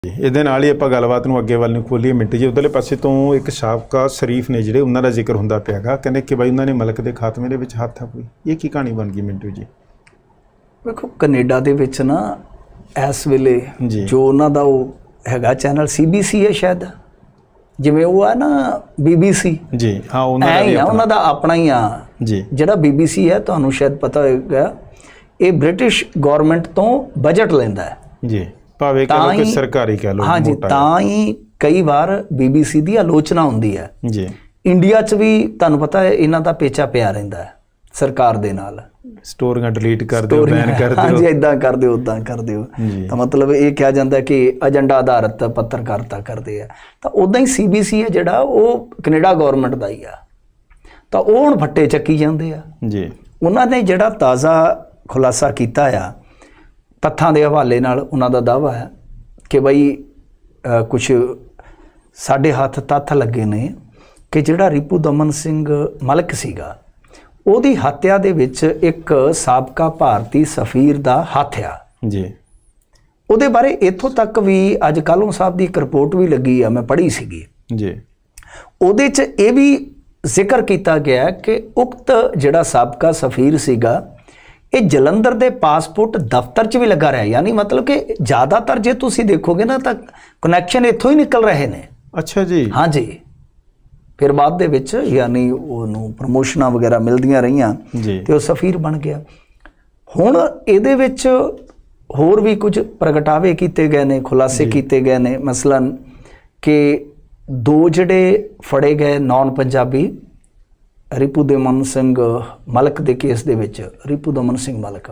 ਇਹਦੇ ਨਾਲ ਹੀ ਆਪਾਂ ਗੱਲਬਾਤ ਨੂੰ ਅੱਗੇ ਵੱਲ ਨੂੰ ਖੋਲੀਏ ਮਿੰਟ ਜੀ। ਉਧਰਲੇ ਪਾਸੇ ਤੋਂ ਇੱਕ ਸਾਬਕਾ ਸ਼ਰੀਫ ਨੇ ਜਿਹੜੇ ਉਹਨਾਂ ਦਾ ਜ਼ਿਕਰ ਹੁੰਦਾ ਪਿਆ ਗਾ, ਕਹਿੰਦੇ ਕਿ ਬਾਈ ਉਹਨਾਂ ਨੇ ਮਲਕ ਦੇ ਖਾਤਮੇ ਦੇ ਵਿੱਚ ਹੱਥ ਆ ਕੋਈ। ਇਹ ਕੀ ਕਹਾਣੀ ਬਣ ਗਈ ਮਿੰਟੂ ਜੀ? ਵੇਖੋ ਕੈਨੇਡਾ ਦੇ ਵਿੱਚ ਨਾ ਇਸ ਵੇਲੇ ਜੋ ਉਹਨਾਂ ਦਾ ਉਹ ਹੈਗਾ ਚੈਨਲ CBC ਹੈ ਸ਼ਾਇਦ, ਜਿਵੇਂ ਉਹ ਆ ਨਾ BBC ਜੀ, ਹਾਂ ਉਹਨਾਂ ਦਾ ਆਪਣਾ ਹੀ ਆ ਜੀ। ਜਿਹੜਾ BBC ਹੈ ਤੁਹਾਨੂੰ ਸ਼ਾਇਦ ਪਤਾ ਹੋਏਗਾ, ਇਹ ਬ੍ਰਿਟਿਸ਼ ਗੌਰਮੈਂਟ ਤੋਂ ਬਜਟ ਲੈਂਦਾ ਹੈ ਜੀ, ਭਾਵੇਂ ਕਹ ਲਓ ਕਿ ਸਰਕਾਰੀ ਕਹ ਲਓ। ਹਾਂਜੀ, ਤਾਂ ਹੀ ਕਈ ਵਾਰ BBC ਦੀ ਆਲੋਚਨਾ ਹੁੰਦੀ ਹੈ ਜੀ। ਇੰਡੀਆ 'ਚ ਵੀ ਤੁਹਾਨੂੰ ਪਤਾ ਹੈ ਇਹਨਾਂ ਦਾ ਪੇਚਾ ਪਿਆ ਰਹਿੰਦਾ ਹੈ ਸਰਕਾਰ ਦੇ ਨਾਲ, ਸਟੋਰੀਆਂ ਡਿਲੀਟ ਕਰ ਦਿਓ, ਬੈਨ ਕਰ ਦਿਓ, ਹਾਂਜੀ ਇੱਦਾਂ ਕਰ ਦਿਓ ਉੱਦਾਂ ਕਰ ਦਿਓ। ਤਾਂ ਮਤਲਬ ਇਹ ਕਿਹਾ ਜਾਂਦਾ ਕਿ ਏਜੰਡਾ ਆਧਾਰਿਤ ਪੱਤਰਕਾਰਤਾ ਕਰਦੇ ਆ। ਤਾਂ ਉੱਦਾਂ ਹੀ CBC ਹੈ ਜਿਹੜਾ ਉਹ ਕੈਨੇਡਾ ਗੌਰਮੈਂਟ ਦਾ ਹੀ ਆ, ਤਾਂ ਉਹ ਹੁਣ ਫੱਟੇ ਚੱਕੀ ਜਾਂਦੇ ਆ ਜੀ। ਉਹਨਾਂ ਨੇ ਜਿਹੜਾ ਤਾਜ਼ਾ ਖੁਲਾਸਾ ਕੀਤਾ ਆ ਤੱਥਾਂ ਦੇ ਹਵਾਲੇ ਨਾਲ, ਉਹਨਾਂ ਦਾ ਦਾਅਵਾ ਹੈ ਕਿ ਬਈ ਕੁਛ ਸਾਡੇ ਹੱਥ ਤੱਥ ਲੱਗੇ ਨੇ ਕਿ ਜਿਹੜਾ ਰਿਪੂ ਦਮਨ ਸਿੰਘ ਮਲਕ ਸੀਗਾ ਉਹਦੀ ਹੱਤਿਆ ਦੇ ਵਿੱਚ ਇੱਕ ਸਾਬਕਾ ਭਾਰਤੀ ਸਫੀਰ ਦਾ ਹੱਥ ਆ ਜੀ। ਉਹਦੇ ਬਾਰੇ ਇੱਥੋਂ ਤੱਕ ਵੀ ਅੱਜ ਕਾਹਲੋਂ ਸਾਹਿਬ ਦੀ ਇੱਕ ਰਿਪੋਰਟ ਵੀ ਲੱਗੀ ਆ, ਮੈਂ ਪੜ੍ਹੀ ਸੀਗੀ ਜੀ। ਉਹਦੇ 'ਚ ਇਹ ਵੀ ਜ਼ਿਕਰ ਕੀਤਾ ਗਿਆ ਕਿ ਉਕਤ ਜਿਹੜਾ ਸਾਬਕਾ ਸਫੀਰ ਸੀਗਾ ਇਹ ਜਲੰਧਰ ਦੇ ਪਾਸਪੋਰਟ ਦਫ਼ਤਰ 'ਚ ਵੀ ਲੱਗਾ ਰਿਹਾ। ਯਾਨੀ ਮਤਲਬ ਕਿ ਜ਼ਿਆਦਾਤਰ ਜੇ ਤੁਸੀਂ ਦੇਖੋਗੇ ਨਾ ਤਾਂ ਕਨੈਕਸ਼ਨ ਇੱਥੋਂ ਹੀ ਨਿਕਲ ਰਹੇ ਨੇ। ਅੱਛਾ ਜੀ। ਹਾਂਜੀ, ਫਿਰ ਬਾਅਦ ਦੇ ਵਿੱਚ ਯਾਨੀ ਉਹਨੂੰ ਪ੍ਰਮੋਸ਼ਨਾਂ ਵਗੈਰਾ ਮਿਲਦੀਆਂ ਰਹੀਆਂ ਤੇ ਉਹ ਸਫੀਰ ਬਣ ਗਿਆ। ਹੁਣ ਇਹਦੇ ਵਿੱਚ ਹੋਰ ਵੀ ਕੁਝ ਪ੍ਰਗਟਾਵੇ ਕੀਤੇ ਗਏ ਨੇ, ਖੁਲਾਸੇ ਕੀਤੇ ਗਏ ਨੇ। ਮਸਲਨ ਕਿ ਦੋ ਜਿਹੜੇ ਫੜੇ ਗਏ ਨੌਨ ਪੰਜਾਬੀ ਰਿਪੂ ਦਮਨ ਸਿੰਘ ਮਲਕ ਦੇ ਕੇਸ ਦੇ ਵਿੱਚ, ਰਿਪੂ ਦਮਨ ਸਿੰਘ ਮਲਕ,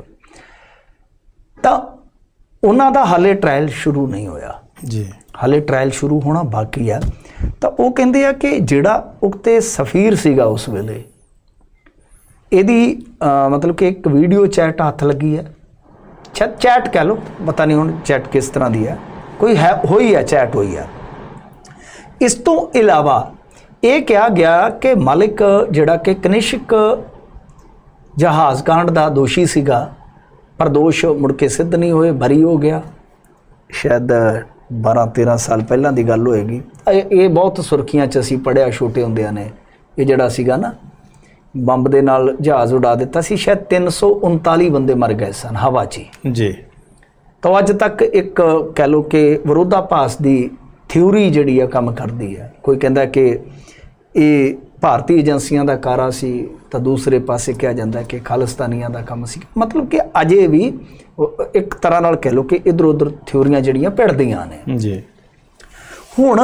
ਤਾਂ ਉਹਨਾਂ ਦਾ ਹਾਲੇ ਟ੍ਰਾਇਲ ਸ਼ੁਰੂ ਨਹੀਂ ਹੋਇਆ ਜੀ, ਹਾਲੇ ਟ੍ਰਾਇਲ ਸ਼ੁਰੂ ਹੋਣਾ ਬਾਕੀ ਆ। ਤਾਂ ਉਹ ਕਹਿੰਦੇ ਆ ਕਿ ਜਿਹੜਾ ਉਕਤੇ ਸਫੀਰ ਸੀਗਾ ਉਸ ਵੇਲੇ ਇਹਦੀ ਮਤਲਬ ਕਿ ਇੱਕ ਵੀਡੀਓ ਚੈਟ ਹੱਥ ਲੱਗੀ ਹੈ, ਚੈਟ ਕਹਿ ਲਓ, ਪਤਾ ਨਹੀਂ ਹੁਣ ਚੈਟ ਕਿਸ ਤਰ੍ਹਾਂ ਦੀ ਹੈ, ਕੋਈ ਹੈ ਹੋਈ ਹੈ, ਚੈਟ ਹੋਈ ਹੈ। ਇਸ ਤੋਂ ਇਲਾਵਾ ਇਹ ਕਿਹਾ ਗਿਆ ਕਿ ਮਲਿਕ ਜਿਹੜਾ ਕਿ ਕਨਿਸ਼ਕ ਜਹਾਜ਼ ਕਾਂਡ ਦਾ ਦੋਸ਼ੀ ਸੀਗਾ, ਪਰ ਦੋਸ਼ ਮੁੜ ਕੇ ਸਿੱਧ ਨਹੀਂ ਹੋਏ, ਬਰੀ ਹੋ ਗਿਆ। ਸ਼ਾਇਦ 12-13 ਸਾਲ ਪਹਿਲਾਂ ਦੀ ਗੱਲ ਹੋਏਗੀ। ਇਹ ਬਹੁਤ ਸੁਰਖੀਆਂ 'ਚ ਅਸੀਂ ਪੜ੍ਹਿਆ ਛੋਟੇ ਹੁੰਦਿਆਂ ਨੇ। ਇਹ ਜਿਹੜਾ ਸੀਗਾ ਨਾ ਬੰਬ ਦੇ ਨਾਲ ਜਹਾਜ਼ ਉਡਾ ਦਿੱਤਾ ਸੀ, ਸ਼ਾਇਦ 339 ਬੰਦੇ ਮਰ ਗਏ ਸਨ ਹਵਾ 'ਚ ਜੀ। ਤਾਂ ਅੱਜ ਤੱਕ ਇੱਕ ਕਹਿ ਲਓ ਕਿ ਵਿਰੋਧਾਭਾਸ ਦੀ ਥਿਊਰੀ ਜਿਹੜੀ ਆ ਕੰਮ ਕਰਦੀ ਹੈ। ਕੋਈ ਕਹਿੰਦਾ ਕਿ ਇਹ ਭਾਰਤੀ ਏਜੰਸੀਆਂ ਦਾ ਕਾਰਾ ਸੀ, ਤਾਂ ਦੂਸਰੇ ਪਾਸੇ ਕਿਹਾ ਜਾਂਦਾ ਕਿ ਖਾਲਿਸਤਾਨੀਆਂ ਦਾ ਕੰਮ ਸੀ। ਮਤਲਬ ਕਿ ਅਜੇ ਵੀ ਇੱਕ ਤਰ੍ਹਾਂ ਨਾਲ ਕਹਿ ਲਓ ਕਿ ਇੱਧਰ ਉੱਧਰ ਥਿਊਰੀਆਂ ਜਿਹੜੀਆਂ ਭਿੜਦੀਆਂ ਨੇ ਜੀ। ਹੁਣ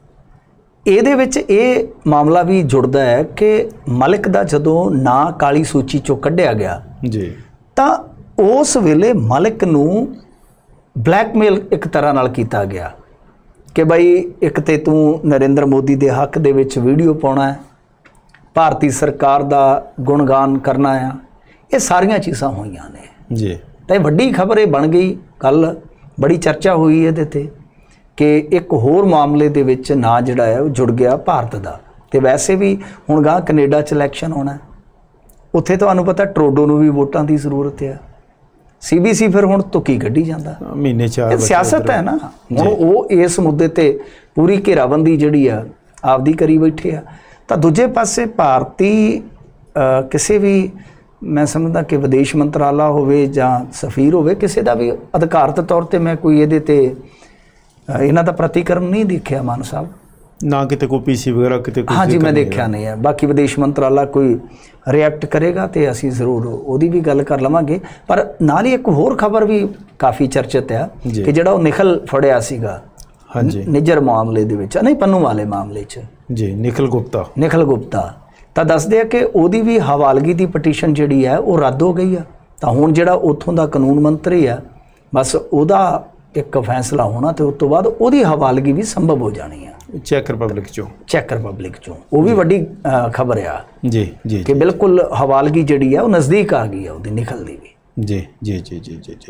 ਇਹਦੇ ਵਿੱਚ ਇਹ ਮਾਮਲਾ ਵੀ ਜੁੜਦਾ ਹੈ ਕਿ ਮਲਿਕ ਦਾ ਜਦੋਂ ਨਾਂ ਕਾਲੀ ਸੂਚੀ 'ਚੋਂ ਕੱਢਿਆ ਗਿਆ ਜੀ, ਤਾਂ ਉਸ ਵੇਲੇ ਮਲਿਕ ਨੂੰ ਬਲੈਕਮੇਲ ਇੱਕ ਤਰ੍ਹਾਂ ਨਾਲ ਕੀਤਾ ਗਿਆ ਕਿ ਬਈ ਇੱਕ ਤੇ ਤੂੰ ਨਰਿੰਦਰ ਮੋਦੀ ਦੇ ਹੱਕ ਦੇ ਵਿੱਚ ਵੀਡੀਓ ਪਾਉਣਾ ਹੈ, ਭਾਰਤੀ ਸਰਕਾਰ ਦਾ ਗੁਣਗਾਨ ਕਰਨਾ ਆ। ਇਹ ਸਾਰੀਆਂ ਚੀਜ਼ਾਂ ਹੋਈਆਂ ਨੇ ਜੀ। ਤਾਂ ਇਹ ਵੱਡੀ ਖਬਰ ਇਹ ਬਣ ਗਈ। ਕੱਲ੍ਹ ਬੜੀ ਚਰਚਾ ਹੋਈ ਇਹਦੇ 'ਤੇ ਕਿ ਇੱਕ ਹੋਰ ਮਾਮਲੇ ਦੇ ਵਿੱਚ ਨਾਂ ਜਿਹੜਾ ਹੈ ਉਹ ਜੁੜ ਗਿਆ ਭਾਰਤ ਦਾ। ਅਤੇ ਵੈਸੇ ਵੀ ਹੁਣ ਗਾਂ ਕੈਨੇਡਾ 'ਚ ਇਲੈਕਸ਼ਨ ਹੋਣਾ, ਉੱਥੇ ਤੁਹਾਨੂੰ ਪਤਾ ਟਰੂਡੋ ਨੂੰ ਵੀ ਵੋਟਾਂ ਦੀ ਜ਼ਰੂਰਤ ਹੈ। CBC ਫਿਰ ਹੁਣ ਤੁਕੀ ਕੱਢੀ ਜਾਂਦਾ, ਮਹੀਨੇ 4 ਸਿਆਸਤ ਹੈ ਨਾ। ਹੁਣ ਉਹ ਇਸ ਮੁੱਦੇ 'ਤੇ ਪੂਰੀ ਘੇਰਾਬੰਦੀ ਜਿਹੜੀ ਆ ਆਪਦੀ ਕਰੀ ਬੈਠੇ ਆ। ਤਾਂ ਦੂਜੇ ਪਾਸੇ ਭਾਰਤੀ ਕਿਸੇ ਵੀ, ਮੈਂ ਸਮਝਦਾ ਕਿ ਵਿਦੇਸ਼ ਮੰਤਰਾਲਾ ਹੋਵੇ ਜਾਂ ਸਫੀਰ ਹੋਵੇ, ਕਿਸੇ ਦਾ ਵੀ ਅਧਿਕਾਰਤ ਤੌਰ 'ਤੇ ਮੈਂ ਕੋਈ ਇਹਦੇ 'ਤੇ ਇਹਨਾਂ ਦਾ ਪ੍ਰਤੀਕਰਮ ਨਹੀਂ ਦੇਖਿਆ ਮਾਨ ਸਾਹਿਬ, ਨਾ ਕਿਤੇ ਕੋਈ PC ਵਗੈਰਾ ਕਿਤੇ। ਹਾਂਜੀ, ਮੈਂ ਦੇਖਿਆ ਨਹੀਂ ਹੈ। ਬਾਕੀ ਵਿਦੇਸ਼ ਮੰਤਰਾਲਾ ਕੋਈ ਰਿਐਕਟ ਕਰੇਗਾ ਤੇ ਅਸੀਂ ਜ਼ਰੂਰ ਉਹਦੀ ਵੀ ਗੱਲ ਕਰ ਲਵਾਂਗੇ। ਪਰ ਨਾਲ ਹੀ ਇੱਕ ਹੋਰ ਖਬਰ ਵੀ ਕਾਫੀ ਚਰਚਿਤ ਆ ਕਿ ਜਿਹੜਾ ਉਹ ਨਿਖਲ ਫੜਿਆ ਸੀਗਾ, ਹਾਂਜੀ, ਨਿੱਜਰ ਮਾਮਲੇ ਦੇ ਵਿੱਚ, ਨਹੀਂ ਪੰਨੂ ਵਾਲੇ ਮਾਮਲੇ 'ਚ ਜੀ, ਨਿਖਲ ਗੁਪਤਾ, ਤਾਂ ਦੱਸਦੇ ਆ ਕਿ ਉਹਦੀ ਵੀ ਹਵਾਲਗੀ ਦੀ ਪਟੀਸ਼ਨ ਜਿਹੜੀ ਹੈ ਉਹ ਰੱਦ ਹੋ ਗਈ ਆ। ਤਾਂ ਹੁਣ ਜਿਹੜਾ ਉੱਥੋਂ ਦਾ ਕਾਨੂੰਨ ਮੰਤਰੀ ਆ, ਬਸ ਉਹਦਾ ਇੱਕ ਫੈਸਲਾ ਹੋਣਾ ਤੇ ਉਸ ਤੋਂ ਬਾਅਦ ਉਹਦੀ ਹਵਾਲਗੀ ਵੀ ਸੰਭਵ ਹੋ ਜਾਣੀ ਆ ਚੈੱਕ ਰਿਪਬਲਿਕ ਚੋਂ। ਉਹ ਵੀ ਵੱਡੀ ਖਬਰ ਆ ਜੀ ਜੀ, ਕਿ ਬਿਲਕੁਲ ਹਵਾਲਗੀ ਜਿਹੜੀ ਆ ਉਹ ਨਜ਼ਦੀਕ ਆ ਗਈ ਆ ਉਹਦੀ ਨਿਖਲ ਦੀ ਵੀ। ਜੀ ਜੀ ਜੀ ਜੀ ਜੀ।